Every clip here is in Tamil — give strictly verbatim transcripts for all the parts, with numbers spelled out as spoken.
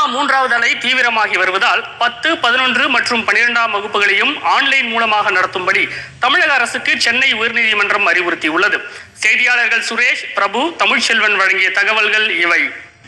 மூன்றாவது அலை தீவிரமாகி வருவதால் பத்து பதினொன்று மற்றும் பனிரெண்டாம் வகுப்புகளையும் ஆன்லைன் மூலமாக நடத்தும்படி தமிழக அரசுக்கு சென்னை உயர்நீதிமன்றம் அறிவுறுத்தியுள்ளது. செய்தியாளர்கள் சுரேஷ், பிரபு, தமிழ்ச்செல்வன் வழங்கிய தகவல்கள் இவை.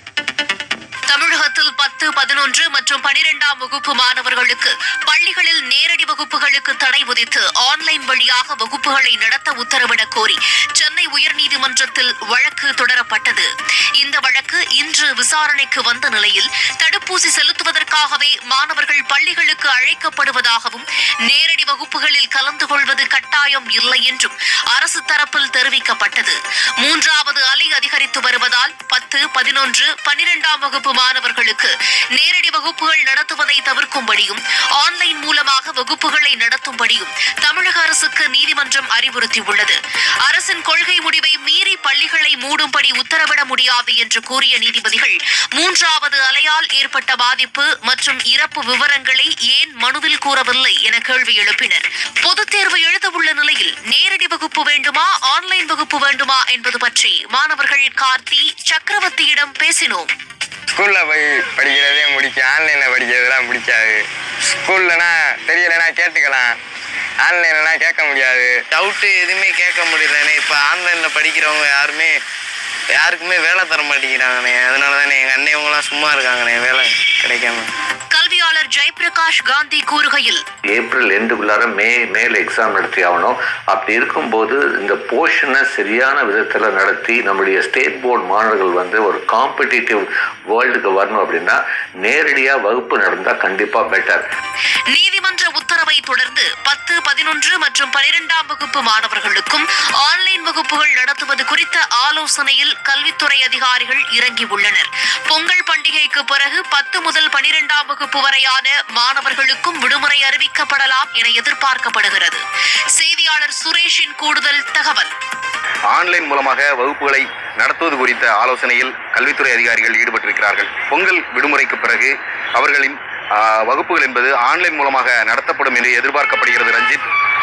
தமிழகத்தில் பத்து பதினொன்று மற்றும் பனிரெண்டாம் வகுப்பு மாணவர்களுக்கு பள்ளிகளில் நேரடி வகுப்புகளுக்கு தடை விதித்து ஆன்லைன் வழியாக வகுப்புகளை நடத்த உத்தரவிடக் கோரி சென்னை உயர்நீதிமன்றத்தில் வழக்கு தொடரப்பட்டது. இந்த வழக்கு இன்று விசாரணைக்கு வந்த நிலையில் தடுப்பூசி செலுத்துவதற்காகவே மாணவர்கள் பள்ளிகளுக்கு அழைக்கப்படுவதாகவும் நேரடி வகுப்புகளில் கலந்து கொள்வது கட்டாயம் இல்லை என்றும் அரசு தரப்பில் தெரிவிக்கப்பட்டது. மூன்றாவது அலை அதிகரித்து வருவதால் பத்து பதினொன்று பனிரெண்டாம் வகுப்பு மாணவர்களுக்கு நேரடி வகுப்புகள் நடத்துவதை தவிர்க்கும்படியும் ஆன்லைன் மூலமாக வகுப்புகளை நடத்தும்படியும் தமிழக அரசுக்கு நீதிமன்றம் அறிவுறுத்தியுள்ளது. அரசின் கொள்கை முடிவை மீறி பள்ளிகளை மூடும்படி உத்தரவிட முடியாது என்று கூறிய நீதிபதிகள் மூன்றாவது அலையால் ஏற்பட்ட பாதிப்பு மற்றும் இறப்பு விவரங்களை ஏன் மனுவில் கூறவில்லை என கேள்வி எழுப்பினர். பொதுத் தேர்வு எழுதவுள்ள நிலையில் நேரடி வகுப்பு வேண்டுமா ஆன்லைன் வகுப்பு வேண்டுமா என்பது பற்றி மாணவர்கள் கார்த்தி, சக்கரவர்த்தியிடம் பேசினோம். ஸ்கூல்ல போய் படிக்கிறதே முடிக்கும், ஆன்லைன்ல படிக்கிறதுலாம் பிடிக்காது. ஸ்கூல்லனா தெரியலனா கேட்டுக்கலாம், ஆன்லைன்லனா கேட்க முடியாது. டவுட்டு எதுவுமே கேட்க முடியலண்ணே. இப்போ ஆன்லைனில் படிக்கிறவங்க யாருமே யாருக்குமே வேலை தர மாட்டேங்கிறாங்கண்ணே. அதனால தானே எங்கள் அண்ணன் சும்மா இருக்காங்கண்ணே, வேலை கிடைக்காம. கல்வியாளர் ஜெயபிரகாஷ் காந்தி கூறுகையில், ஏப்ரல் எண்டுக்குள்ளார மே மேல எக்ஸாம் நடத்தி ஆகணும். அப்படி இருக்கும்போது இந்த போர்ஷனை சரியான விதத்தில் நடத்தி நம்முடைய ஸ்டேட் போர்டு மாணவர்கள் வந்து ஒரு காம்படிட்டிவ் வேர்ல்டுக்கு வரணும் அப்படின்னா நேரடியாக வகுப்பு நடந்தால் கண்டிப்பாக பெட்டர். நீதிமன்ற உத்தரவை தொடர்ந்து பத்து பதினொன்று மற்றும் பனிரெண்டாம் வகுப்பு மாணவர்களுக்கும் ஆன்லைன் வகுப்புகள் நடத்துவது குறித்த ஆலோசனையில் கல்வித்துறை அதிகாரிகள் இறங்கியுள்ளனர். பொங்கல் பண்டிகைக்கு பிறகு பத்து முதல் பனிரெண்டாம் வகுப்பு வரையான மாணவர்களுக்கும் விடுமுறை அறிவிக்கப்படலாம் என எதிர்பார்க்கப்படுகிறது. செய்தியாளர் சுரேஷின் கூடுதல் தகவல். ஆன்லைன் மூலமாக வகுப்புகளை நடத்துவது குறித்த ஆலோசனையில் கல்வித்துறை அதிகாரிகள் ஈடுபட்டிருக்கிறார்கள். பொங்கல் விடுமுறைக்கு பிறகு அவர்களின் வகுப்புகள் என்பது ஆன்லைன் மூலமாக நடத்தப்படும் என்று எதிர்பார்க்கப்படுகிறது. Ranjith.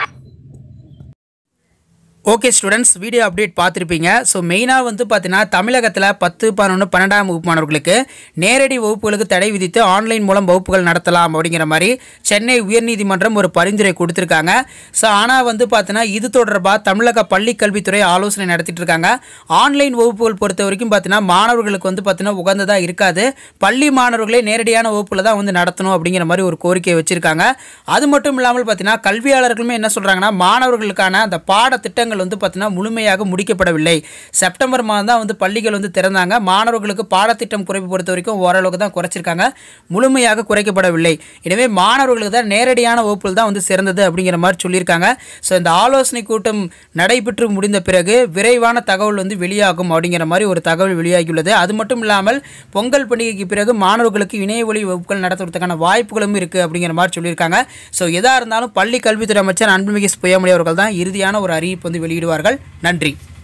Okay students, video update பார்த்துருப்பீங்க. ஸோ மெயினாக வந்து பார்த்தீங்கன்னா தமிழகத்தில் பத்து பதினொன்று பன்னெண்டாம் வகுப்பு மாணவர்களுக்கு நேரடி வகுப்புகளுக்கு தடை விதித்து ஆன்லைன் மூலம் வகுப்புகள் நடத்தலாம் அப்படிங்கிற மாதிரி சென்னை உயர்நீதிமன்றம் ஒரு பரிந்துரை கொடுத்துருக்காங்க. ஸோ ஆனால் வந்து பார்த்தீங்கன்னா இது தொடர்பாக தமிழக பள்ளி கல்வித்துறை ஆலோசனை நடத்திட்டு இருக்காங்க. ஆன்லைன் வகுப்புகள் பொறுத்த வரைக்கும் பார்த்தீங்கன்னா மாணவர்களுக்கு வந்து பார்த்தீங்கன்னா உகந்ததாக இருக்காது. பள்ளி மாணவர்களே நேரடியான வகுப்பில் தான் வந்து நடத்தணும் அப்படிங்கிற மாதிரி ஒரு கோரிக்கையை வச்சுருக்காங்க. அது மட்டும் இல்லாமல் பார்த்தீங்கன்னா கல்வியாளர்களுமே என்ன சொல்கிறாங்கன்னா மாணவர்களுக்கான அந்த பாடத்திட்டங்கள் வந்து பார்த்தீங்கன்னா முழுமையாக முடிக்கப்படவில்லை. செப்டம்பர் மாதம் தான் வந்து பள்ளிகள் வந்து திறந்தாங்க. மாணவர்களுக்கு பாடத்திட்டம் குறைப்பு பொறுத்த வரைக்கும் ஓரளவுக்கு தான் குறைச்சிருக்காங்க, முழுமையாக குறைக்கப்படவில்லை. எனவே மாணவர்களுக்கு தான் நேரடியான வகுப்புகள் தான் வந்து சிறந்தது அப்படிங்கிற மாதிரி சொல்லியிருக்காங்க. ஸோ இந்த ஆலோசனை கூட்டம் நடைபெற்று முடிந்த பிறகு விரைவான தகவல் வந்து வெளியாகும் அப்படிங்கிற மாதிரி ஒரு தகவல் வெளியாகியுள்ளது. அது மட்டும் இல்லாமல் பொங்கல் பண்டிகைக்கு பிறகு மாணவர்களுக்கு இணைய வழி வகுப்புகள் நடத்துவதற்கான வாய்ப்புகளும் இருக்குது அப்படிங்கிற மாதிரி சொல்லியிருக்காங்க. ஸோ எதாக இருந்தாலும் பள்ளி கல்வித்துறை அமைச்சர் அன்புமிகு பொய்யாமொழி அவர்கள் தான் இறுதியான ஒரு அறிவிப்பு வந்து வெளியிடுவார்கள். நன்றி.